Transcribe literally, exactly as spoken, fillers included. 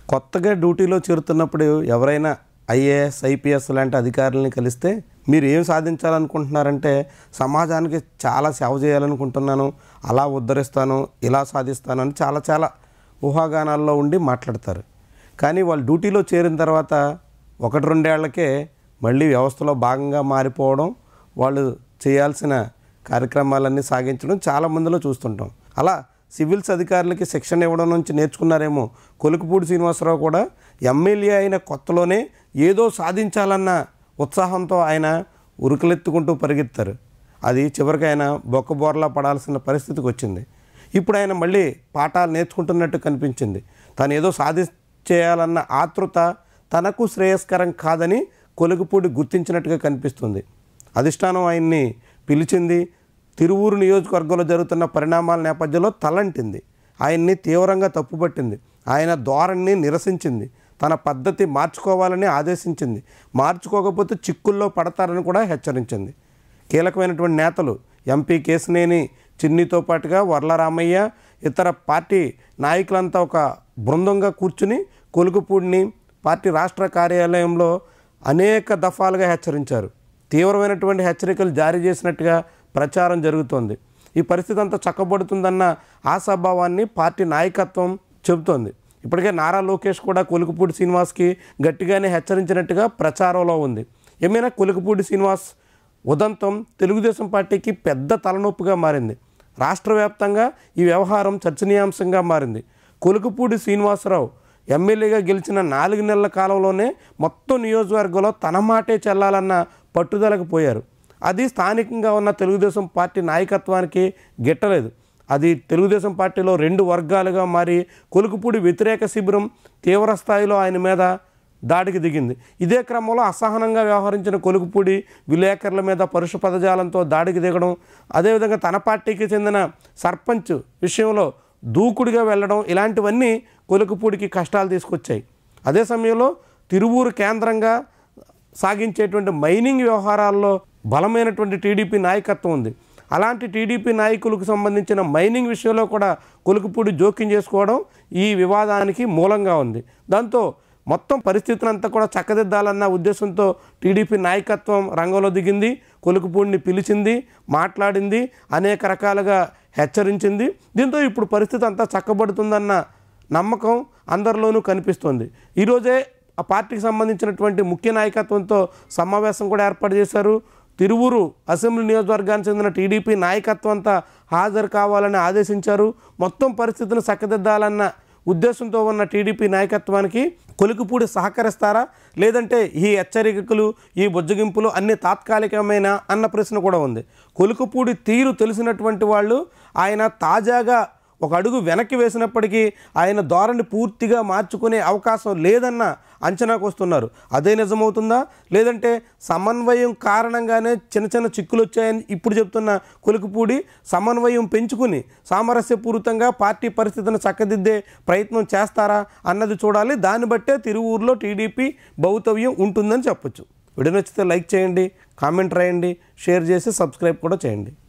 కొత్తగా డ్యూటీలో చేరుతున్నప్పుడు ఎవరైనా ఐఏఎస్ ఐపీఎస్ లాంటి అధికారులని కలిస్తే మీరు ఏం సాధించాలనుకుంటున్నారంటే సమాజానికి చాలా సేవ చేయాలనుకుంటున్నాను, అలా ఉద్ధరిస్తాను, ఇలా సాధిస్తాను అని చాలా చాలా ఊహాగానాల్లో ఉండి మాట్లాడతారు. కానీ వాళ్ళు డ్యూటీలో చేరిన తర్వాత ఒకటి రెండేళ్లకే మళ్ళీ వ్యవస్థలో భాగంగా మారిపోవడం, వాళ్ళు చేయాల్సిన కార్యక్రమాలన్నీ సాగించడం చాలా మందిలో చూస్తుంటాం. అలా సివిల్స్ అధికారులకి శిక్షణ ఇవ్వడం నుంచి నేర్చుకున్నారేమో కొలుకుపూడి శ్రీనివాసరావు కూడా ఎమ్మెల్యే అయిన కొత్తలోనే ఏదో సాధించాలన్న ఉత్సాహంతో ఆయన ఉరుకులెత్తుకుంటూ పరిగెత్తారు. అది చివరికి ఆయన బొక్కబోర్లా పడాల్సిన పరిస్థితికి వచ్చింది. ఇప్పుడు ఆయన మళ్ళీ పాఠాలు నేర్చుకుంటున్నట్టు కనిపించింది. తను ఏదో సాధించేయాలన్న ఆతృత తనకు శ్రేయస్కరం కాదని కొలుకుపూడి గుర్తించినట్టుగా కనిపిస్తుంది. అధిష్టానం ఆయన్ని పిలిచింది. తిరువూరు నియోజకవర్గంలో జరుగుతున్న పరిణామాల నేపథ్యంలో తలంటింది. ఆయన్ని తీవ్రంగా తప్పుపట్టింది. ఆయన ధోరణిని నిరసించింది. తన పద్ధతి మార్చుకోవాలని ఆదేశించింది. మార్చుకోకపోతే చిక్కుల్లో పడతారని కూడా హెచ్చరించింది. కీలకమైనటువంటి నేతలు ఎంపీ కేశినేని చిన్నితో పాటుగా వర్లరామయ్య, ఇతర పార్టీ నాయకులంతా ఒక బృందంగా కూర్చుని కొలుకుపూడిని పార్టీ రాష్ట్ర కార్యాలయంలో అనేక దఫాలుగా హెచ్చరించారు. తీవ్రమైనటువంటి హెచ్చరికలు జారీ చేసినట్టుగా ప్రచారం జరుగుతోంది. ఈ పరిస్థితి అంతా చక్కబడుతుందన్న ఆశాభావాన్ని పార్టీ నాయకత్వం చెబుతోంది. ఇప్పటికే నారా లోకేష్ కూడా కొలుకుపూడి శ్రీనివాస్కి గట్టిగానే హెచ్చరించినట్టుగా ప్రచారంలో ఉంది. ఏమైనా కొలుకుపూడి శ్రీనివాస్ ఉదంతం తెలుగుదేశం పార్టీకి పెద్ద తలనొప్పిగా మారింది. రాష్ట్ర వ్యాప్తంగా ఈ వ్యవహారం చర్చనీయాంశంగా మారింది. కొలుకుపూడి శ్రీనివాసరావు ఎమ్మెల్యేగా గెలిచిన నాలుగు నెలల కాలంలోనే మొత్తం నియోజకవర్గంలో తన మాటే చెల్లాలన్న పట్టుదలకు పోయారు. అది స్థానికంగా ఉన్న తెలుగుదేశం పార్టీ నాయకత్వానికి గిట్టలేదు. అది తెలుగుదేశం పార్టీలో రెండు వర్గాలుగా మారి కొలుకుపూడి వ్యతిరేక శిబిరం తీవ్ర స్థాయిలో ఆయన మీద దాడికి దిగింది. ఇదే క్రమంలో అసహనంగా వ్యవహరించిన కొలుకుపూడి విలేకరుల మీద పరుష పదజాలంతో దాడికి దిగడం, అదేవిధంగా తన పార్టీకి చెందిన సర్పంచ్ విషయంలో దూకుడుగా వెళ్ళడం, ఇలాంటివన్నీ కొలుకుపూడికి కష్టాలు తీసుకొచ్చాయి. అదే సమయంలో తిరువూరు కేంద్రంగా సాగించేటువంటి మైనింగ్ వ్యవహారాల్లో బలమైనటువంటి టీడీపీ నాయకత్వం ఉంది. అలాంటి టీడీపీ నాయకులకు సంబంధించిన మైనింగ్ విషయంలో కూడా కొలుకుపూడి జోక్యం చేసుకోవడం ఈ వివాదానికి మూలంగా ఉంది. దాంతో మొత్తం పరిస్థితులంతా కూడా చక్కదిద్దాలన్న ఉద్దేశంతో టీడీపీ నాయకత్వం రంగంలో దిగింది. కొలుకుపూడిని పిలిచింది, మాట్లాడింది, అనేక రకాలుగా హెచ్చరించింది. దీంతో ఇప్పుడు పరిస్థితి అంతా చక్కబడుతుందన్న నమ్మకం అందరిలోనూ కనిపిస్తుంది. ఈరోజే ఆ పార్టీకి సంబంధించినటువంటి ముఖ్య నాయకత్వంతో సమావేశం కూడా ఏర్పాటు చేశారు. తిరువూరు అసెంబ్లీ నియోజకవర్గానికి చెందిన టీడీపీ నాయకత్వం అంతా హాజరు కావాలని ఆదేశించారు. మొత్తం పరిస్థితిని చక్కదిద్దాలన్న ఉద్దేశంతో ఉన్న టీడీపీ నాయకత్వానికి కొలుకుపూడి సహకరిస్తారా, లేదంటే ఈ హెచ్చరికలు, ఈ బుజ్జగింపులు అన్ని తాత్కాలికమైన అన్న ప్రశ్న కూడా ఉంది. కొలుకుపూడి తీరు తెలిసినటువంటి వాళ్ళు ఆయన తాజాగా ఒక అడుగు వెనక్కి వేసినప్పటికీ ఆయన ధోరణి పూర్తిగా మార్చుకునే అవకాశం లేదన్న అంచనాకు వస్తున్నారు. అదే నిజమవుతుందా, లేదంటే సమన్వయం కారణంగానే చిన్న చిన్న చిక్కులు వచ్చాయని ఇప్పుడు చెప్తున్న కొలుకుపూడి సమన్వయం పెంచుకుని సామరస్యపూరితంగా పార్టీ పరిస్థితిని చక్కదిద్దే ప్రయత్నం చేస్తారా అన్నది చూడాలి. దాన్ని బట్టే తిరువూరులో టీడీపీ భవితవ్యం ఉంటుందని చెప్పొచ్చు. వీడియో నచ్చితే లైక్ చేయండి, కామెంట్ రాయండి, షేర్ చేసి సబ్స్క్రైబ్ కూడా చేయండి.